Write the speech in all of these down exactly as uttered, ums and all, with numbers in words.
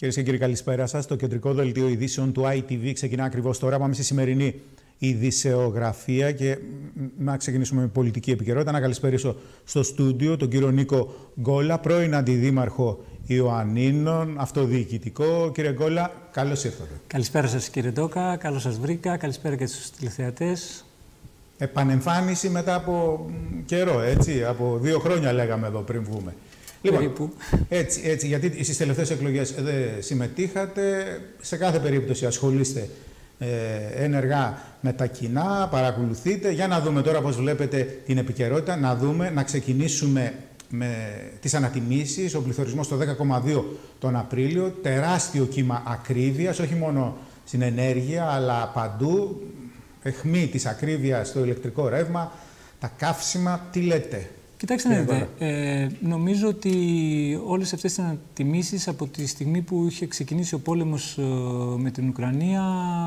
Κυρίες και κύριοι, καλησπέρα σας. Το κεντρικό δελτίο ειδήσεων του άι τι βι ξεκινά ακριβώς τώρα. Πάμε στη σημερινή ειδησεογραφία και να ξεκινήσουμε με πολιτική επικαιρότητα. Να καλησπέρισω στο στούντιο τον κύριο Νίκο Γκόλα, πρώην αντιδήμαρχο Ιωαννίνων, αυτοδιοικητικό. Κύριε Γκόλα, καλώς ήρθατε. Καλησπέρα σας, κύριε Ντόκα. Καλώς σας βρήκα. Καλησπέρα και στους τηλεθεατές. Επανεμφάνιση μετά από καιρό, έτσι. Από δύο χρόνια λέγαμε εδώ πριν βγούμε. Λοιπόν, έτσι, έτσι, γιατί στις τελευταίες εκλογές δεν συμμετείχατε, σε κάθε περίπτωση ασχολείστε ε, ενεργά με τα κοινά, παρακολουθείτε. Για να δούμε τώρα πώς βλέπετε την επικαιρότητα, να δούμε, να ξεκινήσουμε με τις ανατιμήσεις. Ο πληθωρισμός στο δέκα κόμμα δύο τον Απρίλιο, τεράστιο κύμα ακρίβειας, όχι μόνο στην ενέργεια, αλλά παντού. Αιχμή της ακρίβειας στο ηλεκτρικό ρεύμα, τα καύσιμα, τι λέτε? Κοιτάξτε να δείτε, ε, νομίζω ότι όλες αυτές τις ανατιμήσεις από τη στιγμή που είχε ξεκινήσει ο πόλεμος ε, με την Ουκρανία,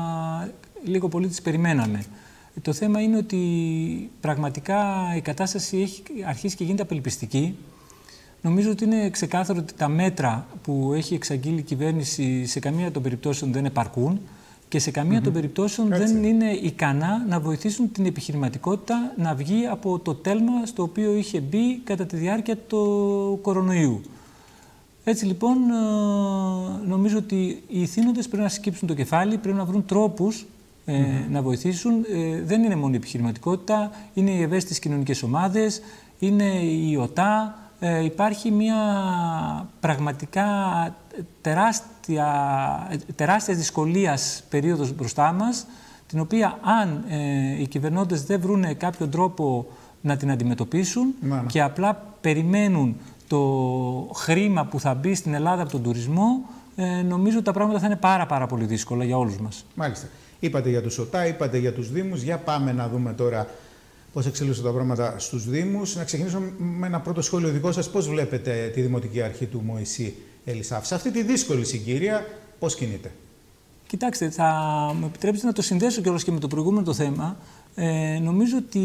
λίγο πολύ τις περιμέναμε. Το θέμα είναι ότι πραγματικά η κατάσταση έχει αρχίσει και γίνεται απελπιστική. Νομίζω ότι είναι ξεκάθαρο ότι τα μέτρα που έχει εξαγγείλει η κυβέρνηση σε καμία των περιπτώσεων δεν επαρκούν. Και σε καμία mm-hmm. των περιπτώσεων Έτσι. δεν είναι ικανά να βοηθήσουν την επιχειρηματικότητα να βγει από το τέλμα στο οποίο είχε μπει κατά τη διάρκεια του κορονοϊού. Έτσι λοιπόν, νομίζω ότι οι ηθήνοντες πρέπει να σκύψουν το κεφάλι, πρέπει να βρουν τρόπους ε, mm-hmm. να βοηθήσουν. Ε, δεν είναι μόνο η επιχειρηματικότητα, είναι οι ευαίσθητες κοινωνικές ομάδες, είναι η ΟΤΑ. Ε, υπάρχει μια πραγματικά τεράστια, τεράστιας δυσκολίας περίοδος μπροστά μας, την οποία αν ε, οι κυβερνώντες δεν βρουν κάποιο τρόπο να την αντιμετωπίσουν να, ναι. και απλά περιμένουν το χρήμα που θα μπει στην Ελλάδα από τον τουρισμό, ε, νομίζω ότι τα πράγματα θα είναι πάρα πάρα πολύ δύσκολα για όλους μας. Μάλιστα. Είπατε για τους ΟΤΑ, είπατε για τους Δήμους. Για πάμε να δούμε τώρα πώς εξελίσσονται τα πράγματα στους Δήμους. Να ξεκινήσω με ένα πρώτο σχόλιο δικό σας. Πώς βλέπετε τη Δημοτική Αρχή του Μωυσή Ελισάφ σε αυτή τη δύσκολη συγκυρία, πώς κινείται? Κοιτάξτε, θα μου επιτρέψετε να το συνδέσω κιόλας και με το προηγούμενο το θέμα. Ε, νομίζω ότι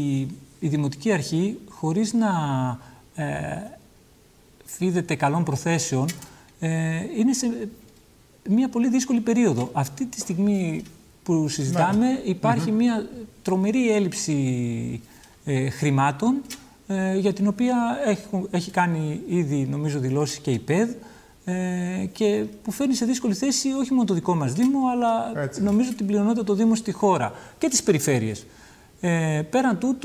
η Δημοτική Αρχή, χωρίς να ε, φίδεται καλών προθέσεων, ε, είναι σε μια πολύ δύσκολη περίοδο. Αυτή τη στιγμή που συζητάμε ναι. υπάρχει mm-hmm. μια τρομερή έλλειψη ε, χρημάτων, ε, για την οποία έχει, έχει κάνει ήδη νομίζω δηλώσεις και η ΠΕΔ, ε, και που φέρνει σε δύσκολη θέση όχι μόνο το δικό μας Δήμο, αλλά Έτσι. νομίζω την πλειονότητα των Δήμων στη χώρα και τις περιφέρειες. Ε, πέραν τούτου,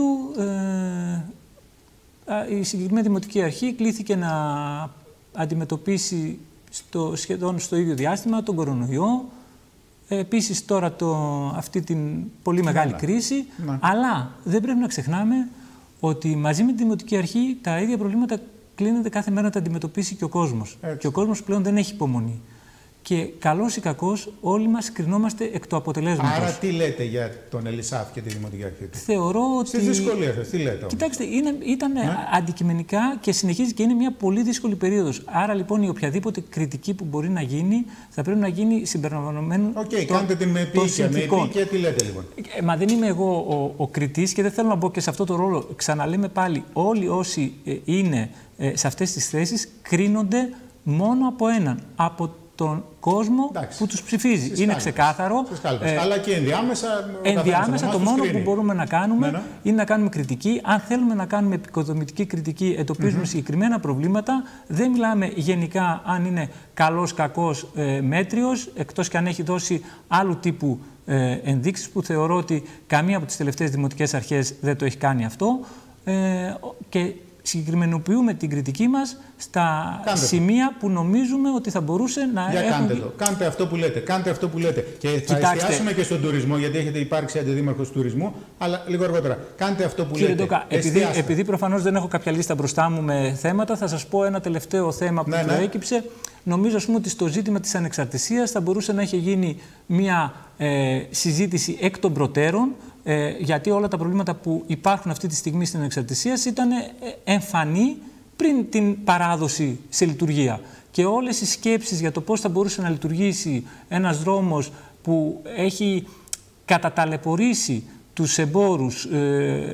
ε, η συγκεκριμένη Δημοτική Αρχή κλήθηκε να αντιμετωπίσει στο, σχεδόν στο ίδιο διάστημα τον κορονοϊό, επίσης τώρα το, αυτή την πολύ μεγάλη ναι, κρίση, ναι. αλλά δεν πρέπει να ξεχνάμε ότι μαζί με τη Δημοτική Αρχή τα ίδια προβλήματα κλείνεται κάθε μέρα να τα αντιμετωπίσει και ο κόσμος. Έτσι. Και ο κόσμος πλέον δεν έχει υπομονή. Και καλώς ή κακώς όλοι μας κρινόμαστε εκ του αποτελέσματος. Άρα τι λέτε για τον Ελισάφ και τη Δημοτική Αρχή του? Θεωρώ ότι... Στις δυσκολίες, τι λέτε όμως? Κοιτάξτε, είναι, ήταν ναι. αντικειμενικά και συνεχίζει και είναι μια πολύ δύσκολη περίοδος. Άρα λοιπόν η οποιαδήποτε κριτική που μπορεί να γίνει θα πρέπει να γίνει συμπεριλαμβανομένου Οκ, okay, κάντε την με επίοικια, με επίοικια, τι λέτε λοιπόν? Ε, μα δεν είμαι εγώ ο, ο κριτής και δεν θέλω να μπω και σε αυτό το ρόλο. Ξαναλέμε πάλι, όλοι όσοι ε, είναι ε, σε αυτές τις θέσεις κρίνονται μόνο από έναν. Από τον κόσμο Εντάξει. που τους ψηφίζει. Στις είναι κάλπες. ξεκάθαρο. Ε, Αλλά και ενδιάμεσα. Ενδιάμεσα το μόνο που μπορούμε να κάνουμε ναι, ναι. είναι να κάνουμε κριτική. Αν θέλουμε να κάνουμε επικοδομητική κριτική, εντοπίζουμε mm-hmm. συγκεκριμένα προβλήματα. Δεν μιλάμε γενικά αν είναι καλός, κακός, ε, μέτριος, εκτός και αν έχει δώσει άλλου τύπου ε, ενδείξεις, που θεωρώ ότι καμία από τις τελευταίες δημοτικές αρχές δεν το έχει κάνει αυτό. Ε, και συγκεκριμενοποιούμε την κριτική μας στα κάντε σημεία το. που νομίζουμε ότι θα μπορούσε να Για έχουν... κάντε το. Κάντε αυτό που λέτε. Κάντε αυτό που λέτε. Και θα Κοιτάξτε. εστιάσουμε και στον τουρισμό, γιατί έχετε υπάρξει αντιδήμαρχος τουρισμού, αλλά λίγο αργότερα. Κάντε αυτό που Κύριε λέτε. Ντόκα, επειδή, επειδή προφανώς δεν έχω κάποια λίστα μπροστά μου με θέματα, θα σας πω ένα τελευταίο θέμα που ναι, προέκυψε. Ναι. Νομίζω, ας πούμε, ότι στο ζήτημα της ανεξαρτησίας θα μπορούσε να έχει γίνει μια ε, συζήτηση εκ των προτέρων, ε, γιατί όλα τα προβλήματα που υπάρχουν αυτή τη στιγμή στην ανεξαρτησία ήταν ε, εμφανή πριν την παράδοση σε λειτουργία. Και όλες οι σκέψεις για το πώς θα μπορούσε να λειτουργήσει ένας δρόμος που έχει καταταλαιπωρήσει τους εμπόρους, ε,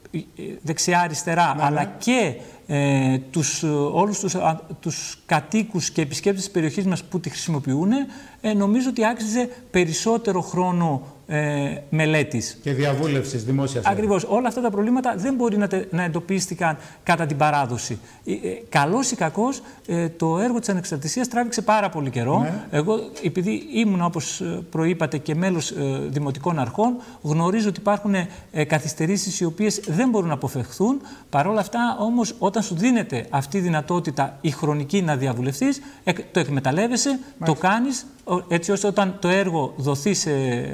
δεξιά-αριστερά, ναι, αλλά ναι. και ε, τους, όλους τους, α, τους κατοίκους και επισκέπτες της περιοχής μας που τη χρησιμοποιούν, ε, νομίζω ότι άξιζε περισσότερο χρόνο ε, μελέτης. Και διαβούλευσης δημόσιας. Ακριβώς. Όλα αυτά τα προβλήματα δεν μπορεί να, τε, να εντοπίστηκαν κατά την παράδοση. Ε, ε, καλώς ή κακώς, ε, το έργο της ανεξαρτησίας τράβηξε πάρα πολύ καιρό. Ναι. Εγώ, επειδή ήμουν, όπως προείπατε, και μέλος ε, δημοτικών αρχών, γνωρίζω ότι υπάρχουν ε, καθυστερήσεις οι οποίες δεν μπορούν να αποφευχθούν. Παρ' όλα αυτά, όμως, όταν σου δίνεται αυτή η δυνατότητα η χρονική να διαβουλευτείς, ε, το εκμεταλλεύεσαι, Μάλιστα. το κάνεις, έτσι ώστε όταν το έργο δοθεί σε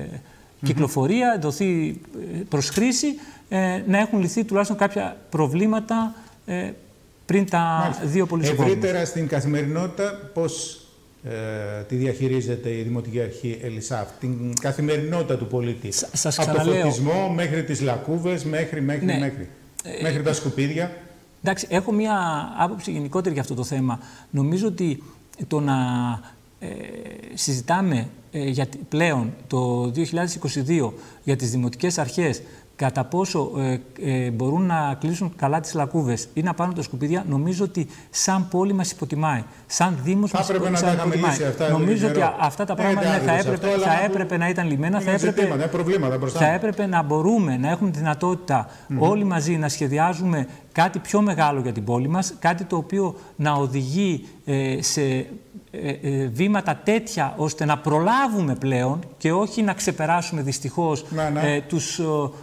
κυκλοφορία, δοθεί προς χρήση, ε, να έχουν λυθεί τουλάχιστον κάποια προβλήματα ε, πριν τα Μάλιστα. δύο πολυσυγκόμους. Ευρύτερα στην καθημερινότητα, πώς ε, τη διαχειρίζεται η Δημοτική Αρχή Ελισάφ, την καθημερινότητα του πολίτη? Σα, σας Από ξαναλέω, το φωτισμό μέχρι τις λακκούβες, μέχρι, μέχρι, ναι, μέχρι, ε, μέχρι τα σκουπίδια. Εντάξει, έχω μία άποψη γενικότερη για αυτό το θέμα. Νομίζω ότι το να ε, συζητάμε ε, για, πλέον το δύο χιλιάδες είκοσι δύο για τις δημοτικές αρχές κατά πόσο ε, ε, μπορούν να κλείσουν καλά τις λακκούβες ή να πάρουν τα σκουπίδια, νομίζω ότι σαν πόλη μας υποτιμάει. Σαν Δήμος μας υποτιμάει. Νομίζω ότι αυτά τα πράγματα ναι, θα, έπρεπε, αυτό, θα έπρεπε να ήταν λυμμένα, θα έπρεπε, ζητήματα, θα έπρεπε να μπορούμε να έχουμε τη δυνατότητα mm-hmm. όλοι μαζί να σχεδιάζουμε κάτι πιο μεγάλο για την πόλη μας, κάτι το οποίο να οδηγεί ε, σε ε, ε, βήματα τέτοια ώστε να προλάβουμε πλέον και όχι να ξεπεράσουμε δυστυχώς να, ναι. ε, τους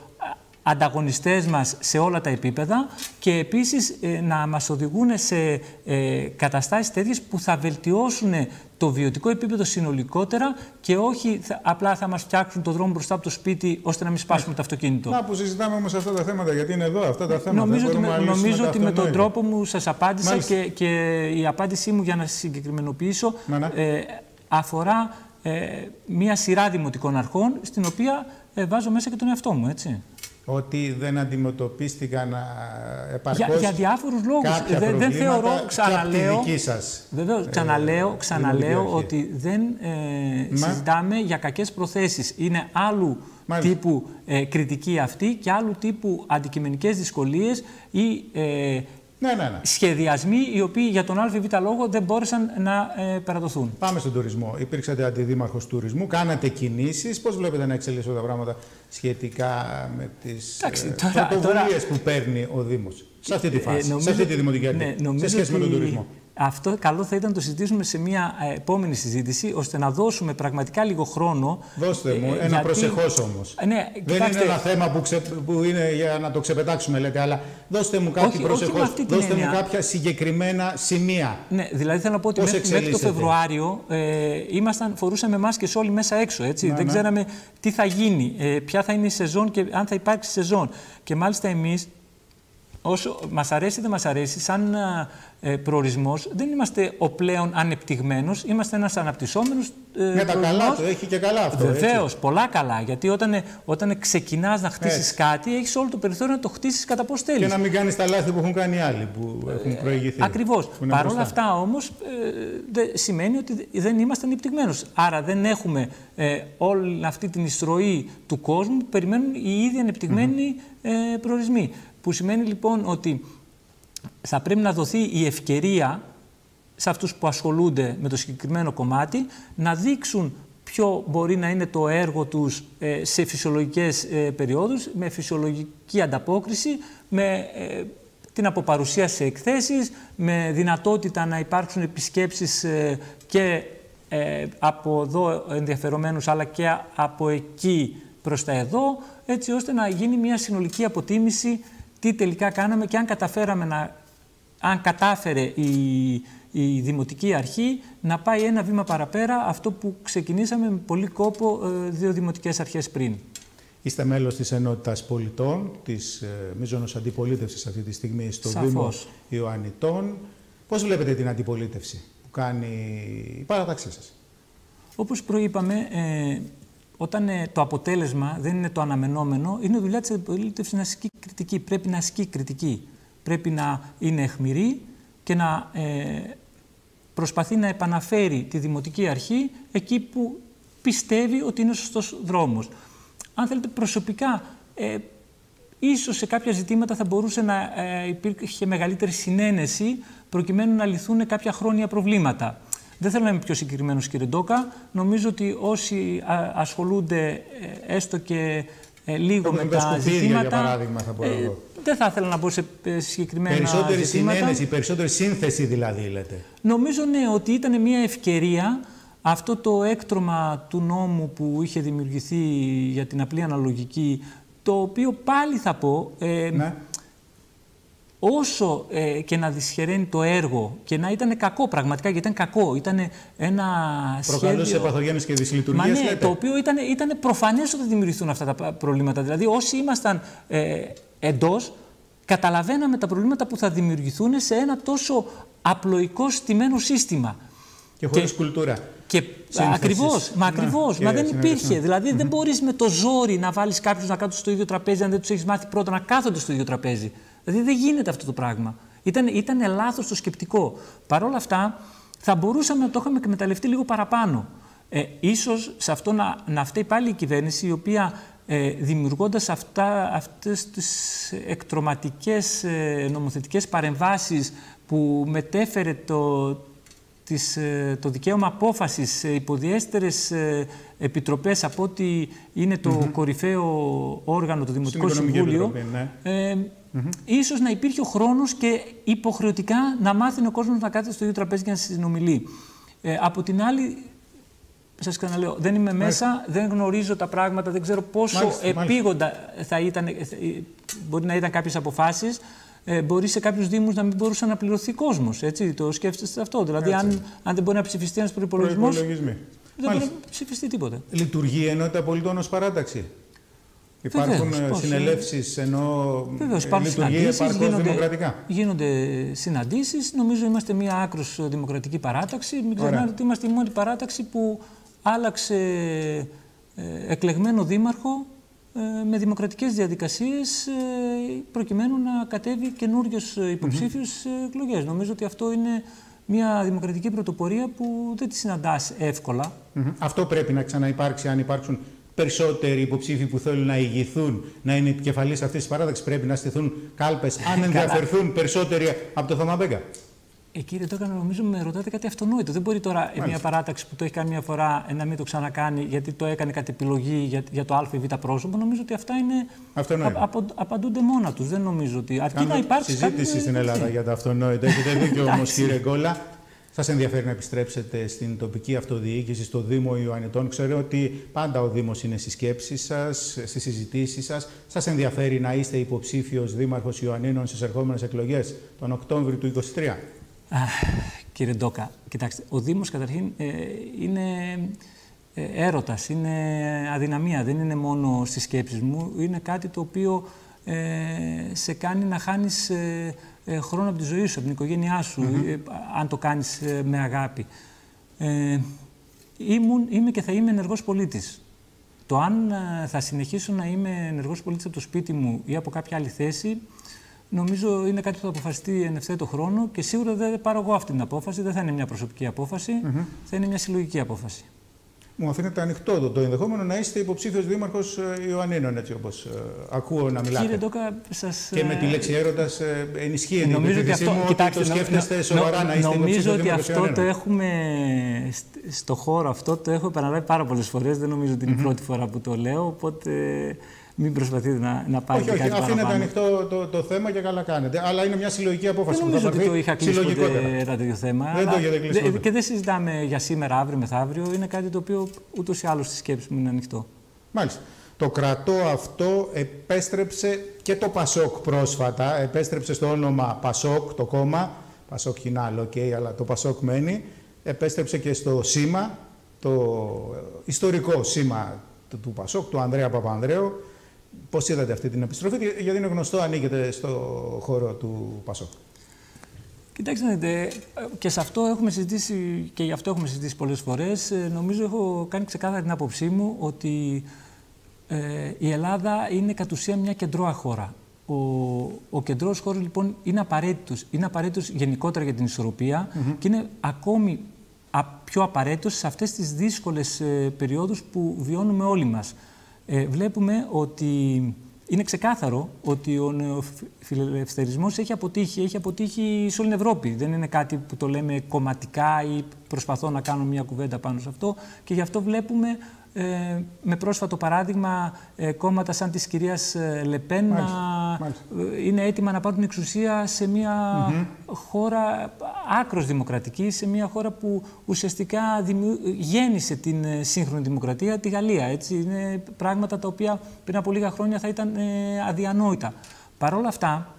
ανταγωνιστές μας σε όλα τα επίπεδα και επίσης ε, να μας οδηγούν σε ε, καταστάσεις τέτοιες που θα βελτιώσουν το βιωτικό επίπεδο συνολικότερα και όχι θα, απλά θα μας φτιάξουν το δρόμο μπροστά από το σπίτι ώστε να μην σπάσουμε το αυτοκίνητο. Να που συζητάμε όμως αυτά τα θέματα, γιατί είναι εδώ αυτά τα θέματα. Νομίζω ότι, με, νομίζω ότι με τον τρόπο μου σας απάντησα και, και η απάντησή μου, για να συγκεκριμενοποιήσω, να, ναι. ε, αφορά ε, μία σειρά δημοτικών αρχών στην οποία ε, βάζω μέσα και τον εαυτό μου, έτσι. Ότι δεν αντιμετωπίστηκαν επαρκώς για, για διάφορους λόγους. Δεν, δεν θεωρώ, ξαναλέω, βεβαίως, ξαναλέω, ξαναλέω ότι δεν ε, συζητάμε για κακές προθέσεις. Είναι άλλου Μάλιστα. τύπου ε, κριτική αυτή και άλλου τύπου αντικειμενικές δυσκολίες ή ε, ναι, ναι, ναι. σχεδιασμοί οι οποίοι για τον ΑΒ λόγο δεν μπόρεσαν να ε, περατωθούν. Πάμε στον τουρισμό. Υπήρξατε αντιδήμαρχος τουρισμού, κάνατε κινήσεις. Πώς βλέπετε να εξελίσσονται τα πράγματα σχετικά με τις πρωτοβουλίες που παίρνει ο Δήμος σε αυτή τη φάση, ε, νομίζω, σε αυτή τη δημοτική αρχή, ναι, σε σχέση με τον τουρισμό? Αυτό καλό θα ήταν να το συζητήσουμε σε μια ε, επόμενη συζήτηση, ώστε να δώσουμε πραγματικά λίγο χρόνο. Δώστε μου, ε, ένα γιατί... προσεχώς όμως. Ε, ναι, δεν κοιτάξτε... είναι ένα θέμα που, ξε... που είναι για να το ξεπετάξουμε, λέτε, αλλά δώστε μου κάτι όχι, προσεχώς. Όχι δώστε μου κάποια συγκεκριμένα σημεία. Ναι, δηλαδή θέλω να πω ότι μέχρι, μέχρι το Φεβρουάριο ε, ήμασταν, φορούσαμε μάσκες όλοι μέσα έξω. Έτσι. Να, δεν ναι. ξέραμε τι θα γίνει, ε, ποια θα είναι η σεζόν και αν θα υπάρξει σεζόν. Και μάλιστα εμείς, όσο μας αρέσει δεν μας αρέσει, σαν ε, προορισμός, δεν είμαστε ο πλέον ανεπτυγμένος, είμαστε ένας αναπτυσσόμενος ε, με τα καλά το έχει και καλά αυτό. Βεβαίως, πολλά καλά, γιατί όταν, όταν ξεκινάς να χτίσεις έτσι. κάτι, έχεις όλο το περιθώριο να το χτίσεις κατά πώς θέλεις. Και να μην κάνεις τα λάθη που έχουν κάνει άλλοι, που έχουν προηγηθεί. Ε, ακριβώς. Παρ' όλα αυτά όμως, ε, δε, σημαίνει ότι δεν είμαστε ανεπτυγμένος. Άρα δεν έχουμε ε, όλη αυτή την εισρωή του κόσμου που περιμένουν οι ήδη ανεπτυγμένοι mm-hmm. ε, προορισμοί. Που σημαίνει λοιπόν ότι θα πρέπει να δοθεί η ευκαιρία σε αυτούς που ασχολούνται με το συγκεκριμένο κομμάτι να δείξουν ποιο μπορεί να είναι το έργο τους ε, σε φυσιολογικές ε, περιόδους, με φυσιολογική ανταπόκριση, με ε, την αποπαρουσία σε εκθέσεις, με δυνατότητα να υπάρξουν επισκέψεις ε, και ε, από εδώ ενδιαφερομένους αλλά και από εκεί προς τα εδώ, έτσι ώστε να γίνει μια συνολική αποτίμηση τι τελικά κάναμε και αν καταφέραμε να, αν κατάφερε η, η Δημοτική Αρχή να πάει ένα βήμα παραπέρα αυτό που ξεκινήσαμε με πολύ κόπο ε, δύο δημοτικές αρχές πριν. Είστε μέλος της Ενότητας Πολιτών, της ε, μείζωνος αντιπολίτευσης αυτή τη στιγμή στο Σαφώς. Δήμο Ιωαννιτών. Πώς βλέπετε την αντιπολίτευση που κάνει η παράταξή σας? Όπως προείπαμε, ε, όταν ε, το αποτέλεσμα δεν είναι το αναμενόμενο, είναι δουλειά της αντιπολίτευσης να ασκεί κριτική. Πρέπει να ασκεί κριτική. Πρέπει να είναι αιχμηρή και να ε, προσπαθεί να επαναφέρει τη Δημοτική Αρχή εκεί που πιστεύει ότι είναι ο σωστός δρόμος. Αν θέλετε, προσωπικά ε, ίσως σε κάποια ζητήματα θα μπορούσε να ε, υπήρχε μεγαλύτερη συνένεση προκειμένου να λυθούν κάποια χρόνια προβλήματα. Δεν θέλω να είμαι πιο συγκεκριμένος, κύριε Ντόκα. Νομίζω ότι όσοι α, ασχολούνται ε, έστω και ε, λίγο με τα ζητήματα... Για παράδειγμα, θα πω εγώ. Ε, δεν θα ήθελα να μπω σε συγκεκριμένα περισσότερη ζητήματα. Συνένεση, περισσότερη σύνθεση δηλαδή, λέτε. Νομίζω, ναι, ότι ήταν μια ευκαιρία αυτό το έκτρωμα του νόμου που είχε δημιουργηθεί για την απλή αναλογική, το οποίο πάλι θα πω, ε, ναι. όσο ε, και να δυσχεραίνει το έργο και να ήταν κακό πραγματικά, γιατί ήταν κακό, ήταν ένα προκαλούσε σχέδιο... παθογένειες και δυσλειτουργίες, Μα ναι, λέτε. Το οποίο ήταν, ήταν προφανές ότι δημιουργηθούν αυτά τα προβλήματα. Δηλαδή, όσοι ήμασταν ε, εντός, καταλαβαίναμε τα προβλήματα που θα δημιουργηθούν σε ένα τόσο απλοϊκό στημένο σύστημα. Και χωρίς και, κουλτούρα. Και ακριβώς, μα ακριβώς, ναι, μα δεν υπήρχε. Δηλαδή, mm-hmm. δεν μπορείς με το ζόρι να βάλεις κάποιους να κάτσουν στο ίδιο τραπέζι, αν δεν τους έχεις μάθει πρώτα να κάθονται στο ίδιο τραπέζι. Δηλαδή, δεν γίνεται αυτό το πράγμα. Ήταν, ήταν λάθος το σκεπτικό. Παρ' όλα αυτά, θα μπορούσαμε να το είχαμε εκμεταλλευτεί λίγο παραπάνω. Ε, ίσως σε αυτό να, να φταίει πάλι η κυβέρνηση, η οποία ε, δημιουργώντας αυτά, αυτές τις εκτρωματικές ε, νομοθετικές παρεμβάσεις που μετέφερε το, τις, ε, το δικαίωμα απόφασης σε υποδιέστερες ε, επιτροπές από ότι είναι το mm-hmm. κορυφαίο όργανο, το Δημοτικό Συμβούλιο, Επιτροπή, ναι. ε, mm-hmm. ίσως να υπήρχε ο χρόνος και υποχρεωτικά να μάθει ο κόσμος να κάθεται στο ίδιο τραπέζι και να συνομιλεί. Ε, από την άλλη, σας ξαναλέω, δεν είμαι μέσα, μάλιστα. δεν γνωρίζω τα πράγματα, δεν ξέρω πόσο μάλιστα, επίγοντα μάλιστα. θα ήταν, μπορεί να ήταν κάποιες αποφάσεις. Ε, μπορεί σε κάποιους δήμους να μην μπορούσε να πληρωθεί κόσμος. Έτσι, το σκέφτεστε αυτό. Δηλαδή, αν, αν δεν μπορεί να ψηφιστεί ένας προϋπολογισμός, δεν μπορεί να ψηφιστεί τίποτα. Λειτουργεί ενότητα πολιτών ως παράταξη. Υπάρχουν Βεβαίως, συνελεύσεις ενώ Βεβαίως, λειτουργεί επαρκώς δημοκρατικά. Γίνονται συναντήσεις. Νομίζω είμαστε μια άκρως δημοκρατική παράταξη. Μην ξεχνάτε ότι είμαστε η μόνη παράταξη που άλλαξε ε, εκλεγμένο δήμαρχο ε, με δημοκρατικές διαδικασίες ε, προκειμένου να κατέβει καινούριος υποψήφιος mm-hmm. εκλογές. Νομίζω ότι αυτό είναι μια δημοκρατική πρωτοπορία που δεν τη συναντάς εύκολα. Mm-hmm. Αυτό πρέπει να ξαναυπάρξει αν υπάρξουν περισσότεροι υποψήφοι που θέλουν να ηγηθούν, να είναι επικεφαλής αυτής της παράταξης. Πρέπει να στηθούν κάλπες, αν ενδιαφερθούν περισσότεροι από το Θωμαμπέγκα. Ε, κύριε Ντόκα, νομίζω με ρωτάτε κάτι αυτονόητο. Δεν μπορεί τώρα Μάλιστα. μια παράταξη που το έχει κάνει μια φορά να μην το ξανακάνει γιατί το έκανε κατ' επιλογή για, για το α ή β πρόσωπο. Νομίζω ότι αυτά είναι. Α, απο, απαντούνται μόνα τους. Δεν νομίζω ότι. Αρκεί να υπάρξει. Συζήτηση κάτι... στην Ελλάδα για τα αυτονόητα. Έχετε δίκιο όμως, κύριε Γκόλα. Σας ενδιαφέρει να επιστρέψετε στην τοπική αυτοδιοίκηση, στο Δήμο Ιωαννιτών. Ξέρω ότι πάντα ο Δήμος είναι στις σκέψεις σας, στις συζητήσεις σας. Σας ενδιαφέρει να είστε υποψήφιος δήμαρχος Ιωαννίνων στις ερχόμενες εκλογές τον Οκτώβριο του είκοσι τρία. Α, κύριε Ντόκα, κοιτάξτε, ο Δήμος καταρχήν ε, είναι ε, έρωτας, είναι αδυναμία. Δεν είναι μόνο στις σκέψεις μου. Είναι κάτι το οποίο ε, σε κάνει να χάνεις ε, ε, χρόνο από τη ζωή σου, από την οικογένειά σου, mm-hmm. ε, αν το κάνεις ε, με αγάπη. Ε, ήμουν, είμαι και θα είμαι ενεργός πολίτης. Το αν ε, θα συνεχίσω να είμαι ενεργός πολίτης από το σπίτι μου ή από κάποια άλλη θέση, νομίζω είναι κάτι που θα αποφασιστεί εν ευθέτω χρόνο και σίγουρα δεν πάρω εγώ αυτή την απόφαση, δεν θα είναι μια προσωπική απόφαση, mm-hmm. θα είναι μια συλλογική απόφαση. Μου αφήνεται ανοιχτό το, το ενδεχόμενο να είστε υποψήφιος δήμαρχος Ιωαννίνων, έτσι όπως ε, ακούω να μιλάτε. Κύριε Ντόκα, σας... Και με τη λέξη έρωτας ε, ενισχύει η επίθεσή μου ότι το σκέφτεστε νο, σοβαρά νο, να είστε υποψήφιος δήμαρχος Ιωαννίνων. Νομίζω ότι αυτό το έχουμε, στο χώρο αυτό το έχω επαναλάβει πάρα πολλές φορές, δεν νομίζω ότι είναι η mm-hmm. πρώτη φορά που το λέω, οπότε... Μην προσπαθείτε να, να πάρετε όχι, κάτι όχι, παραπάνω. αφήνετε ανοιχτό το, το θέμα και καλά κάνετε. Αλλά είναι μια συλλογική απόφαση. Δεν νομίζω ότι το είχα κλείσει ποτέ ένα τέτοιο θέμα. Δεν το έχετε κλείσει ποτέ. Και δεν συζητάμε για σήμερα, αύριο, μεθαύριο. Είναι κάτι το οποίο ούτως ή άλλως στη σκέψη μου είναι ανοιχτό. Μάλιστα. Το κρατώ αυτό επέστρεψε και το Πασόκ πρόσφατα. Επέστρεψε στο όνομα Πασόκ το κόμμα. Πασόκ χινάλ, οκ, okay, αλλά το Πασόκ μένει. Επέστρεψε και στο σήμα, το ιστορικό σήμα του Πασόκ, του Ανδρέα Παπανδρέου. Πώς είδατε αυτή την επιστροφή, γιατί είναι γνωστό, ανήκετε στο χώρο του Πασόκ. Κοιτάξτε, και σε αυτό έχουμε συζητήσει και γι' αυτό έχουμε συζητήσει πολλές φορές. Νομίζω έχω κάνει ξεκάθαρα την άποψή μου ότι ε, η Ελλάδα είναι κατ' ουσία μια κεντρώα χώρα. Ο, ο κεντρώος χώρος λοιπόν είναι απαραίτητος. Είναι απαραίτητος γενικότερα για την ισορροπία mm-hmm. και είναι ακόμη πιο απαραίτητος σε αυτές τις δύσκολες ε, περιόδους που βιώνουμε όλοι μας. Ε, βλέπουμε ότι είναι ξεκάθαρο ότι ο νεοφιλελευθερισμός έχει αποτύχει, έχει αποτύχει σε όλη την Ευρώπη. Δεν είναι κάτι που το λέμε κομματικά ή προσπαθώ να κάνω μια κουβέντα πάνω σε αυτό. Και γι' αυτό βλέπουμε ε, με πρόσφατο παράδειγμα ε, κόμματα σαν της κυρίας Λεπέν να είναι έτοιμα να πάρουν εξουσία σε μια mm-hmm. χώρα άκρως δημοκρατική, σε μια χώρα που ουσιαστικά δημιου... γέννησε την σύγχρονη δημοκρατία, τη Γαλλία. Έτσι. Είναι πράγματα τα οποία πριν από λίγα χρόνια θα ήταν ε, αδιανόητα. Παρ' όλα αυτά,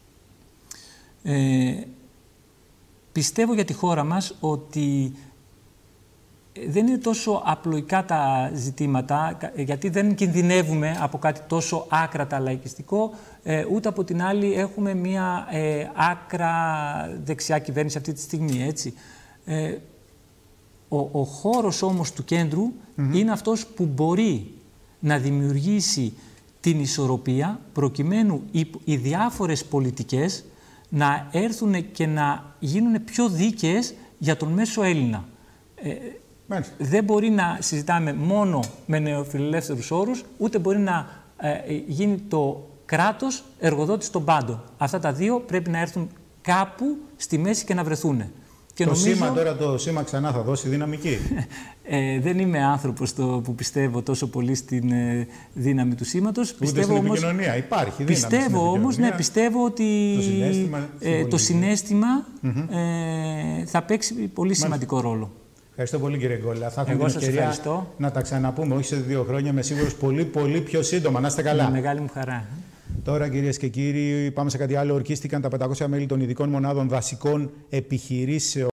ε, πιστεύω για τη χώρα μας ότι δεν είναι τόσο απλοϊκά τα ζητήματα, γιατί δεν κινδυνεύουμε από κάτι τόσο άκρατα λαϊκιστικό, ε, ούτε από την άλλη έχουμε μία ε, άκρα δεξιά κυβέρνηση αυτή τη στιγμή, έτσι. Ε, ο, ο χώρος όμως του κέντρου mm-hmm. είναι αυτός που μπορεί να δημιουργήσει την ισορροπία προκειμένου οι, οι διάφορες πολιτικές να έρθουν και να γίνουν πιο δίκαιες για τον μέσο Έλληνα. Ε, Δεν μπορεί να συζητάμε μόνο με νεοφιλελεύθερους όρους, ούτε μπορεί να ε, γίνει το κράτος εργοδότης των πάντων. Αυτά τα δύο πρέπει να έρθουν κάπου στη μέση και να βρεθούν. Και το νομίζω... σήμα τώρα, το σήμα ξανά θα δώσει δυναμική. ε, δεν είμαι άνθρωπος το, που πιστεύω τόσο πολύ στην ε, δύναμη του σήματος. Ούτε πιστεύω στην όμως, επικοινωνία. Υπάρχει δύναμη. Πιστεύω όμως, ναι, πιστεύω ότι το συναίσθημα, ε, το συναίσθημα mm-hmm. ε, θα παίξει πολύ σημαντικό Μάλιστα. ρόλο. Ευχαριστώ πολύ, κύριε Γκόλα. Θα έχουμε Εγώ την ευκαιρία ευχαριστώ. να τα ξαναπούμε, όχι σε δύο χρόνια, είμαι σίγουρος πολύ, πολύ πιο σύντομα. Να είστε καλά. Με μεγάλη μου χαρά. Τώρα, κυρίες και κύριοι, πάμε σε κάτι άλλο. Ορκίστηκαν τα πεντακόσια μέλη των ειδικών μονάδων δασικών επιχειρήσεων.